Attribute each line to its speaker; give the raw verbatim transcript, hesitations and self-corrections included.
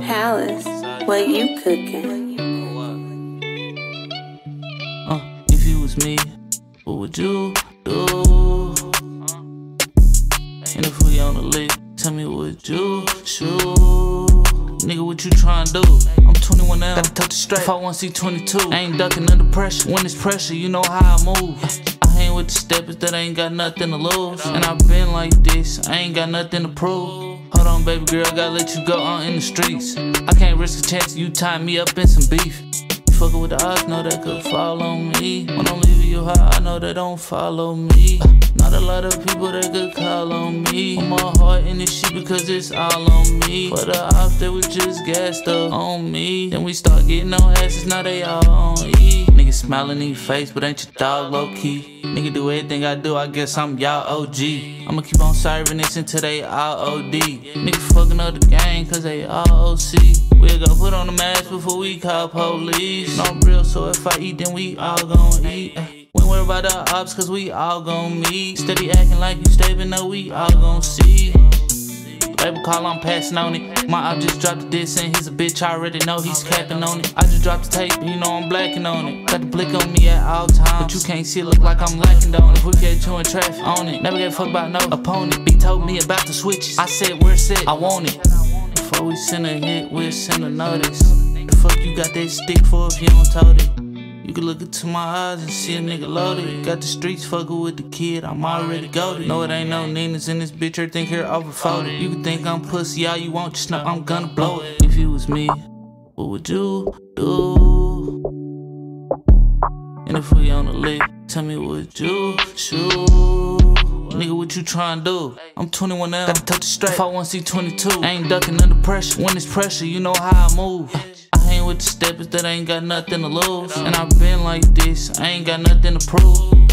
Speaker 1: Palace, what you cooking?
Speaker 2: Uh, if you was me, what would you do? And if we on the lick, tell me what you shoot. Nigga, what you tryna do? I'm twenty-one now, gotta touch the straight. If I wanna see twenty-two, I ain't ducking under pressure. When it's pressure, you know how I move. I hang with the steppers that ain't got nothing to lose. And I been like this, I ain't got nothing to prove. Hold on, baby girl, gotta let you go on in the streets. I can't risk a chance you tie me up in some beef. You fuckin' with the odds, know that could fall on me. When I'm leaving you high, I know they don't follow me. Not a lot of people that could call on me. Put my heart in this shit because it's all on me. For the ops, they was just gassed up on me. Then we start getting on asses, now they all on E. Niggas smiling in your face, but ain't your dog low key. Nigga do everything I do, I guess I'm y'all O G. I'ma keep on serving this until they all O D. Nigga fucking up the gang cause they all O C. We'll go put on the mask before we call police. No real, so if I eat, then we all gon' eat. We ain't worry about the ops cause we all gon' meet. Steady acting like you stay, but no, we all gon' see. Label call, I'm passing on it. My op just dropped the diss and he's a bitch, I already know he's capping on it. I just dropped the tape, you know I'm blacking on it. Got the blick on me at all times, but you can't see it, look like I'm lacking on it. We catch you in traffic on it, never gave a fuck about no opponent. B told me about the switches, I said where's it, I want it. Before we send a hit, we'll send a notice. The fuck you got that stick for if you don't told it? You can look into my eyes and see a nigga loaded. Got the streets fucking with the kid, I'm already goated. No, it ain't no Ninas in this bitch, everything here overfolded. You can think I'm pussy all you want, just know I'm gonna blow it. If you was me, what would you do? And if we on the lick, tell me what you shoot. Nigga, what you tryna do? I'm twenty-one now, gotta touch the straight. If I wanna see twenty-two, I ain't ducking under pressure. When it's pressure, you know how I move. I hang with the steppers that ain't got nothing to lose. And I been like this, I ain't got nothing to prove.